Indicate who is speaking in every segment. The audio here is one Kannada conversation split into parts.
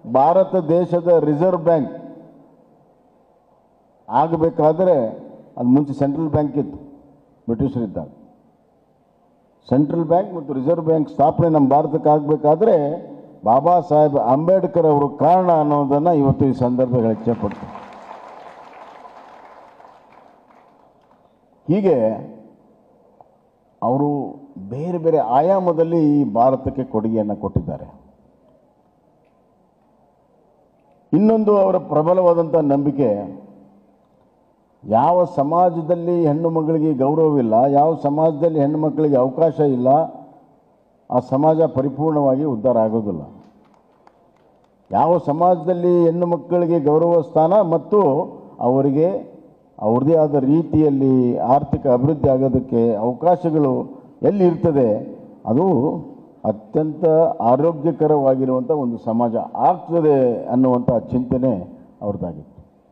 Speaker 1: ಭಾರತ ದೇಶದ ರಿಸರ್ವ್ ಬ್ಯಾಂಕ್ ಆಗಬೇಕಾದ್ರೆ ಅದು ಮುಂಚೆ ಸೆಂಟ್ರಲ್ ಬ್ಯಾಂಕ್ ಇತ್ತು ಬ್ರಿಟಿಷರಿದ್ದಾಗ. ಸೆಂಟ್ರಲ್ ಬ್ಯಾಂಕ್ ಮತ್ತು ರಿಸರ್ವ್ ಬ್ಯಾಂಕ್ ಸ್ಥಾಪನೆ ನಮ್ಮ ಭಾರತಕ್ಕೆ ಆಗಬೇಕಾದ್ರೆ ಬಾಬಾ ಸಾಹೇಬ್ ಅಂಬೇಡ್ಕರ್ ಅವರು ಕಾರಣ ಅನ್ನೋದನ್ನು ಇವತ್ತು ಈ ಸಂದರ್ಭದಲ್ಲಿ ಇಚ್ಛೆಪಡ್ತೀನಿ. ಹೀಗೆ ಅವರು ಬೇರೆ ಬೇರೆ ಆಯಾಮದಲ್ಲಿ ಈ ಭಾರತಕ್ಕೆ ಕೊಡುಗೆಯನ್ನು ಕೊಟ್ಟಿದ್ದಾರೆ. ಇನ್ನೊಂದು ಅವರ ಪ್ರಬಲವಾದಂಥ ನಂಬಿಕೆ, ಯಾವ ಸಮಾಜದಲ್ಲಿ ಹೆಣ್ಣು ಮಕ್ಕಳಿಗೆ ಗೌರವವಿಲ್ಲ, ಯಾವ ಸಮಾಜದಲ್ಲಿ ಹೆಣ್ಣು ಮಕ್ಕಳಿಗೆ ಅವಕಾಶ ಇಲ್ಲ, ಆ ಸಮಾಜ ಪರಿಪೂರ್ಣವಾಗಿ ಉದ್ಧಾರ ಆಗೋದಿಲ್ಲ. ಯಾವ ಸಮಾಜದಲ್ಲಿ ಹೆಣ್ಣು ಮಕ್ಕಳಿಗೆ ಗೌರವ ಸ್ಥಾನ ಮತ್ತು ಅವರಿಗೆ ಅವ್ರದ್ದೇ ಆದ ರೀತಿಯಲ್ಲಿ ಆರ್ಥಿಕ ಅಭಿವೃದ್ಧಿ ಆಗೋದಕ್ಕೆ ಅವಕಾಶಗಳು ಎಲ್ಲಿ ಇರ್ತದೆ, ಅದು ಅತ್ಯಂತ ಆರೋಗ್ಯಕರವಾಗಿರುವಂಥ ಒಂದು ಸಮಾಜ ಆಗ್ತದೆ ಅನ್ನುವಂಥ ಚಿಂತನೆ ಅವ್ರದ್ದಾಗಿತ್ತು.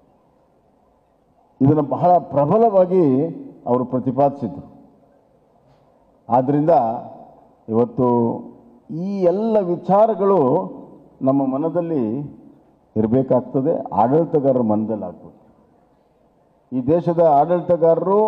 Speaker 1: ಇದನ್ನು ಬಹಳ ಪ್ರಬಲವಾಗಿ ಅವರು ಪ್ರತಿಪಾದಿಸಿದರು. ಆದ್ದರಿಂದ ಇವತ್ತು ಈ ಎಲ್ಲ ವಿಚಾರಗಳು ನಮ್ಮ ಮನದಲ್ಲಿ ಇರಬೇಕಾಗ್ತದೆ, ಆಡಳಿತಗಾರರ ಮನದಲ್ಲಿ ಆಗ್ತದೆ. ಈ ದೇಶದ ಆಡಳಿತಗಾರರು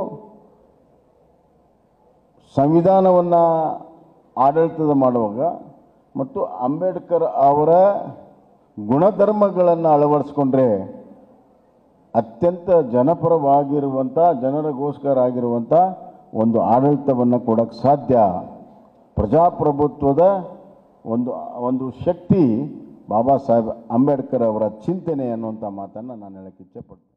Speaker 1: ಸಂವಿಧಾನವನ್ನು ಆಡಳಿತದ ಮಾಡುವಾಗ ಮತ್ತು ಅಂಬೇಡ್ಕರ್ ಅವರ ಗುಣಧರ್ಮಗಳನ್ನು ಅಳವಡಿಸ್ಕೊಂಡ್ರೆ ಅತ್ಯಂತ ಜನಪರವಾಗಿರುವಂಥ, ಜನರಿಗೋಸ್ಕರ ಆಗಿರುವಂಥ ಒಂದು ಆಡಳಿತವನ್ನು ಕೊಡೋಕ್ಕೆ ಸಾಧ್ಯ. ಪ್ರಜಾಪ್ರಭುತ್ವದ ಒಂದು ಶಕ್ತಿ ಬಾಬಾ ಸಾಹೇಬ್ ಅಂಬೇಡ್ಕರ್ ಅವರ ಚಿಂತನೆ ಅನ್ನುವಂಥ ಮಾತನ್ನು ನಾನು ಹೇಳಕ್ಕೆ ಇಚ್ಛೆಪಡ್ತೀನಿ.